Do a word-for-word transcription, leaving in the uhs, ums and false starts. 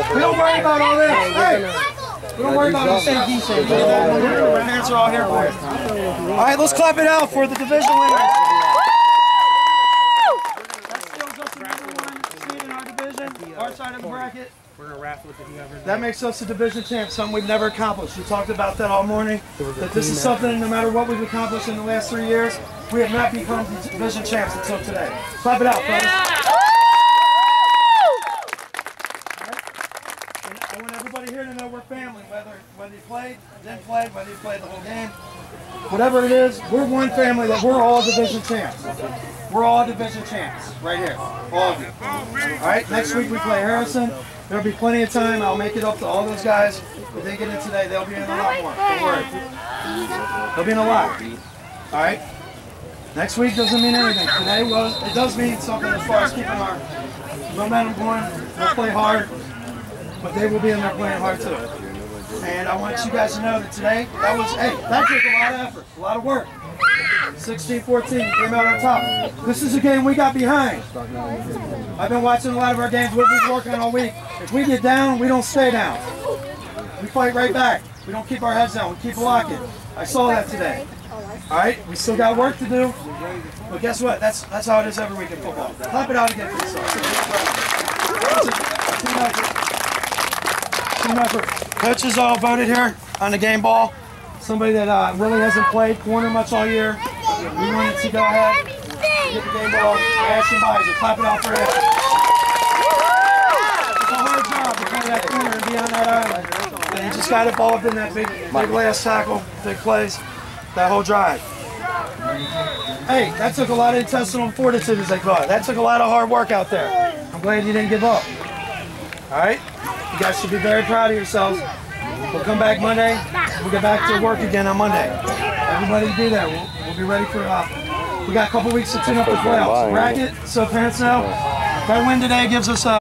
We don't worry about all this. Hey, we don't worry about this. Stay decent. Our hands are all here for you. All right, let's clap it out for the division winners. That steals us the number one seed in our division, our side of the bracket. We're gonna raffle it to whoever. That makes us a division champ, something we've never accomplished. We talked about that all morning, that this is something, no matter what we've accomplished in the last three years, we have not become division champs until today. Clap it out, fellas. I want everybody here to know we're family, whether whether you played, didn't play, whether you played the whole game. Whatever it is, we're one family that we're all division champs. We're all division champs, right here, all of you. All right, next week we play Harrison. There'll be plenty of time. I'll make it up to all those guys. If they get in today, they'll be in a lot more. Don't worry. They'll be in a lot. All right? Next week doesn't mean anything. Today, well, it does mean something as far as keeping our momentum going. We'll play hard, but they will be in there playing hard too. And I want you guys to know that today, that was, hey, that took a lot of effort, a lot of work. sixteen fourteen, came out on top. This is a game we got behind. I've been watching a lot of our games. We've been working all week. If we get down, we don't stay down. We fight right back. We don't keep our heads down. We keep blocking. I saw that today. All right, we still got work to do. But guess what? That's that's how it is every week in football. Clap it out again for yourself. Team effort. Team effort. Coaches all voted here on the game ball. Somebody that uh, really hasn't played corner much all year. We wanted to go ahead, get the game ball. Ashton Beiser, clap it out for him. It's a hard job to play that corner and be on that island. And he just got involved in that big, big last tackle, big plays, that whole drive. Hey, that took a lot of intestinal fortitude, as they call it. That took a lot of hard work out there. I'm glad you didn't give up. All right? You guys should be very proud of yourselves. We'll come back Monday. We'll get back to work again on Monday. Everybody be there. We'll, we'll be ready for, uh, we got a couple weeks to tune up the playoffs. Bracket, so parents know, if I win today, gives us a